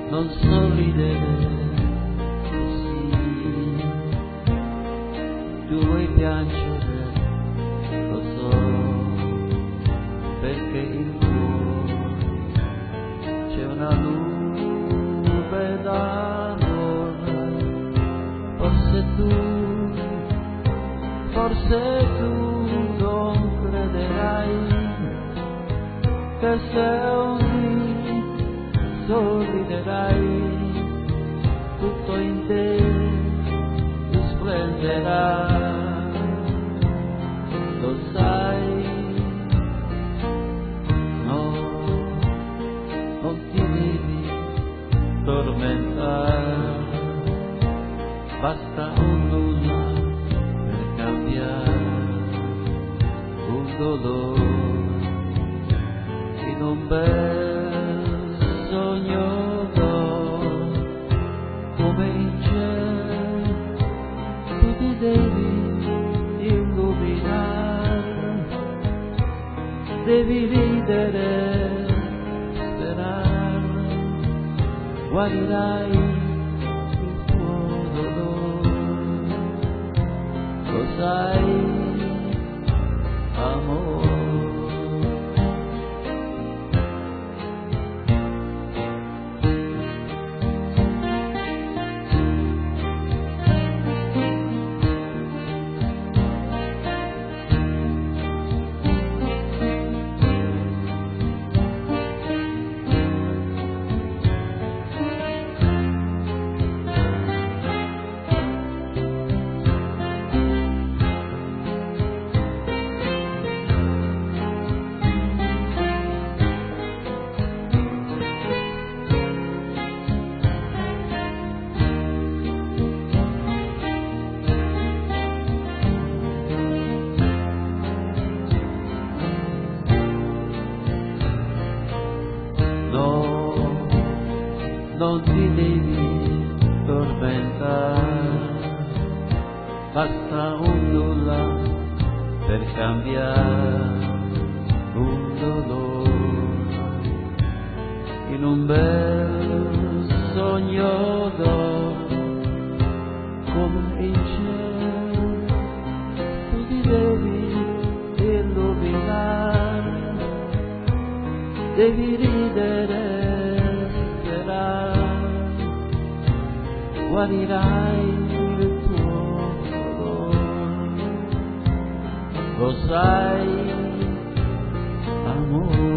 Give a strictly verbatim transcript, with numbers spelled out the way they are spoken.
non sorridere così, tu vuoi piangere, lo so, perché in cuore c'è una nube d'amore. Forse tu, forse tu non crederai che se un dì sorriderai, tutto in te risplenderà. Lo sai, no, non ti devi tormentare, basta un nulla per cambiare un dolore in un bel sogno d'oro. Come in cielo tu ti devi illuminare, devi ridere, sperare, guarirai il tuo dolore. Lo sai, amore. Non ti devi tormentare, basta un nulla per cambiare un dolore in un bel sogno d'oro. Come in cielo tu ti devi illuminare, devi ridere, guarirai il tuo dolore. Lo sai, amore.